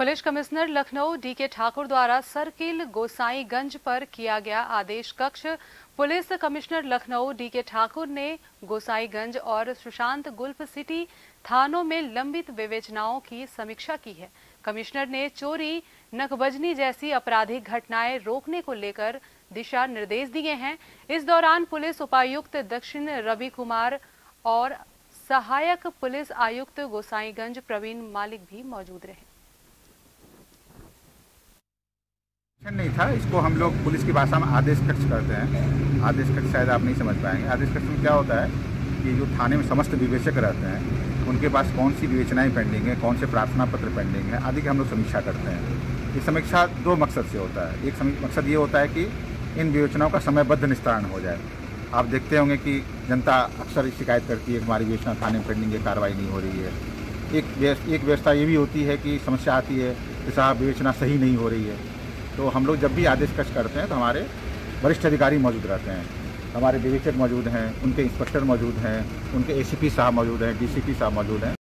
Police commissioner Lucknow D K. Thakur द्वारा circle Gosaiganj पर किया गया आदेश कक्ष। Police commissioner Lucknow D K. ठाकुर ने गोसाईगंज और सुशांत गुल्फ सिटी थानों में लंबित विवेचनाओं की समीक्षा की है। कमिश्नर ने चोरी, नकबजनी जैसी आपराधिक घटनाएं रोकने को लेकर दिशा निर्देश दिए हैं। इस दौरान पुलिस उपायुक्त दक्षिण रवि कुमार और सहायक पुलिस आयुक्त गोसाईगंज प्रवीण मालिक भी मौजूद रहे। नहीं था, इसको हम लोग पुलिस की भाषा में आदेश कक्ष करते हैं। आदेश कक्ष शायद आप नहीं समझ पाएंगे। आदेश कक्ष में क्या होता है कि जो थाने में समस्त विवेचक रहते हैं, उनके पास कौन सी विवेचनाएं पेंडिंग है, कौन से प्रार्थना पत्र पेंडिंग है आदि की हम लोग समीक्षा करते हैं। ये समीक्षा दो मकसद से होता है। एक मकसद ये होता है कि इन विवेचनाओं का समयबद्ध निस्तारण हो जाए। आप देखते होंगे कि जनता अक्सर शिकायत करती है कि हमारी विवेचना थाने में पेंडिंग है, कार्रवाई नहीं हो रही है। एक व्यवस्था ये भी होती है कि समस्या आती है कि साहब विवेचना सही नहीं हो रही है। तो हम लोग जब भी आदेश कक्ष करते हैं तो हमारे वरिष्ठ अधिकारी मौजूद रहते हैं, हमारे विवेचक मौजूद हैं, उनके इंस्पेक्टर मौजूद हैं, उनके एसीपी साहब मौजूद हैं, डीसीपी साहब मौजूद हैं।